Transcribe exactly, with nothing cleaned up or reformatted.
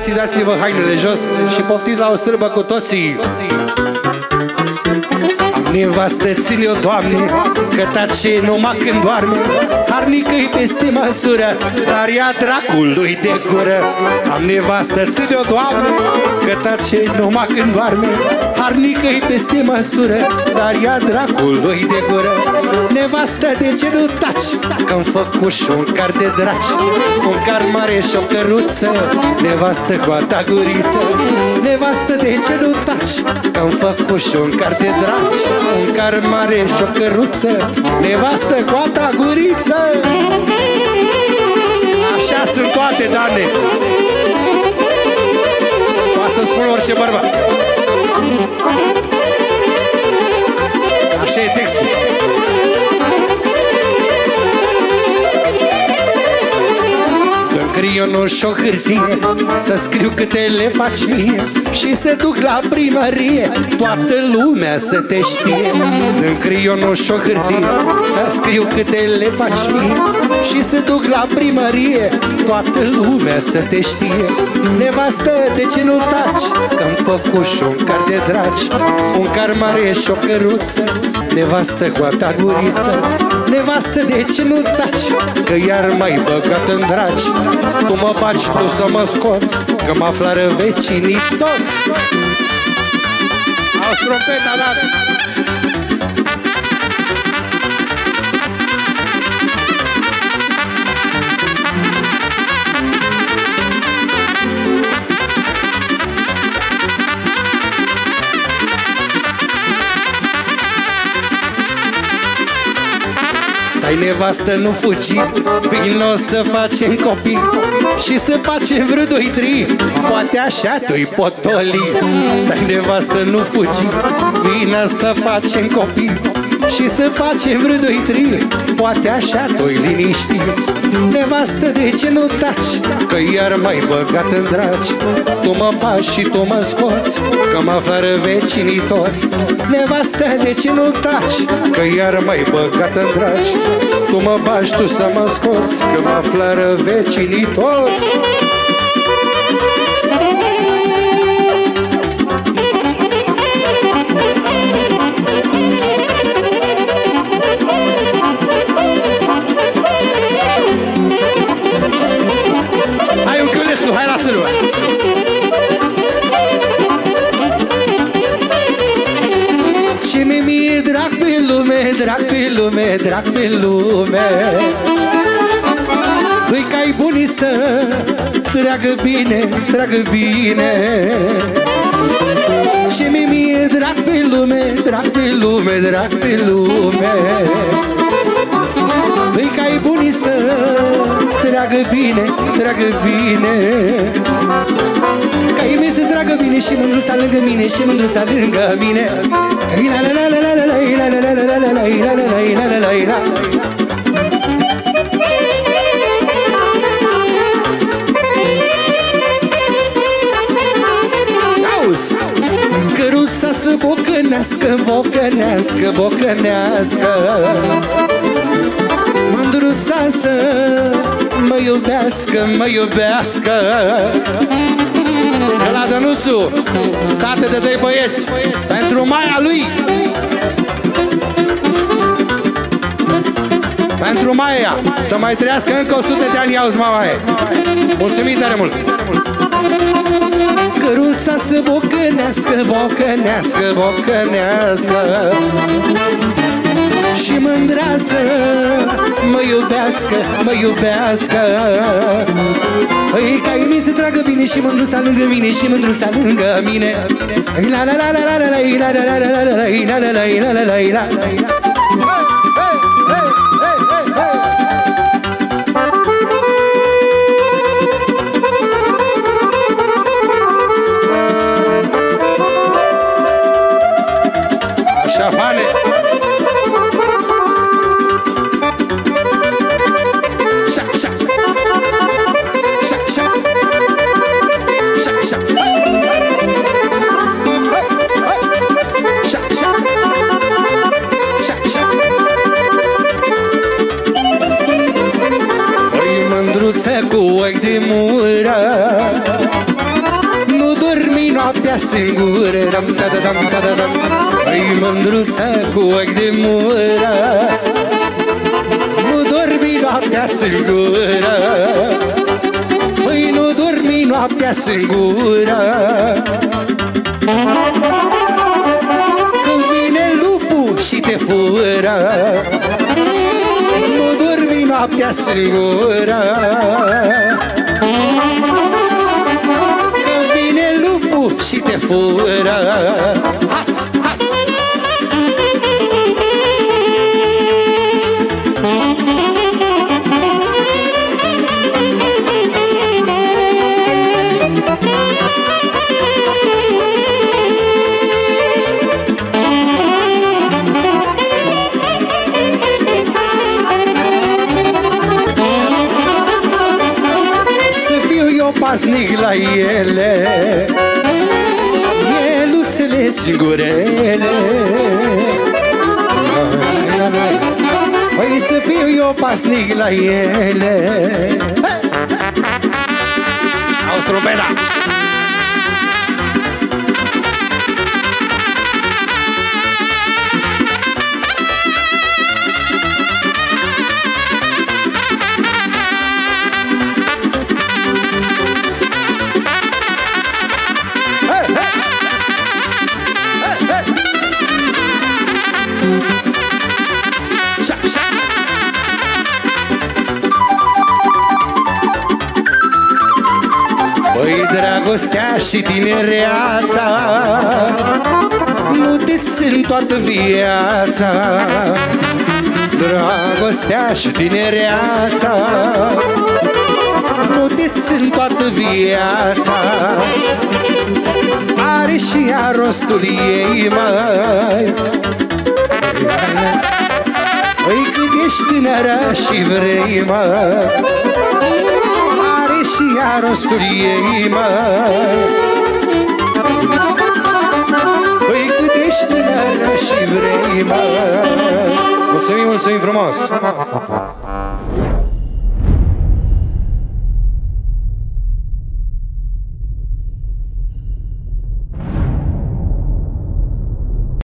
bărbații, dați-vă hainele jos și poftiți la o sârbă cu toții. Am nevastă, ține-o, Doamne, că tace numai când doarme. Harnică-i peste măsură, dar ia dracului de gură. Am nevastă, ține-o, Doamne, că tace numai când doarme. Harnică-i peste măsură, dar ia dracului de gură. Nevastă, de ce nu taci? Că-mi făcuș un car de draci, un car mare și o căruță. Nevastă, cu a ta guriță. Nevastă, de ce nu taci? Că-mi făcuș un car de draci, un car mare și o căruță. Nevastă, cu a ta guriță. Așa sunt toate, Doamne. Poate să spun orice bărbat. Așa e textul. Creionul și o hârtie, să scriu câte le faci mie și să duc la primărie, toată lumea să te știe. În creionul și o hârtie, să scriu câte le faci mie și să duc la primărie, toată lumea să te știe. Nevastă, de ce nu taci? Că-mi făcuș un car de draci, un car mare și o căruță. Nevastă, cu a ta guriță. Nevastă, de ce nu taci? Că iar m-ai băgat în draci. Tu mă faci, tu să mă scoți, că mă aflară vecinii toți. Auzi trompeta, dar stai, nevastă, nu fugi, vino să facem copii și să facem vreo doi, trei, poate așa tu-i potoli. Stai, nevastă, nu fugi, vino să facem copii și să facem vreo doi, trei, poate așa tu-i liniști. Nevastă, de ce nu taci? Că iar m-ai băgat în draci. Tu mă bași și tu mă scoți, că mă aflară vecinii toți. Nevastă, de ce nu taci? Că iar m-ai băgat în draci. Tu mă bași, tu să mă scoți, că mă aflară vecinii toți. Hai, Unchiulețu, hai la sârmă! Ce mi-e drag pe lume, drag pe lume, drag pe lume. Doi cai buni să tragă bine, tragă bine. Ce mi-e drag pe lume, drag pe lume, drag pe lume. Doi cai buni să tragă bine, tragă bine. Caii mei să tragă bine și mândruța lângă mine, și mândruța lângă mine. La la la la la la la la la la la la la la la la. Auzi! Căruța să bocănească, bocănească, bocănească. Mândruța să mă iubească, mă iubească. De la Dănuțu, tată de doi băieți, pentru Maia lui. Pentru Maia, să mai trăiască încă o sută de ani, auzi, mama e. Mulțumim tare mult. Căruța să bocănească, bocănească, bocănească. Și mândra să mă iubească, mă iubească. Îi ca mie să tragă bine și mândruța lângă mine, și mândruța lângă mine. La la la la la la la la la la la la la la la la. Așa, fane! Cu ochi de mură, noaptea singură. Păi mândruța cu ochi de mură, nu dormi noaptea singură. Păi nu dormi noaptea singură. Când vine lupul și te fură, nu dormi noaptea singură. Când vine lupul și te fură. Hați, hați! Pasnic la ele, eluțele singurele. Păi să fiu eu pasnic la ele. Auzi trompeta! Păi dragostea și tinereața nu te țin toată viața. Dragostea și tinereața nu te țin toată viața. Are și ea rostul ei, mai. Păi cât ești tânără și vrei, mai, și ea rostul ei, mai. Păi cât ești tânără și vrei, mai. Mulțumim, mulțumim frumos!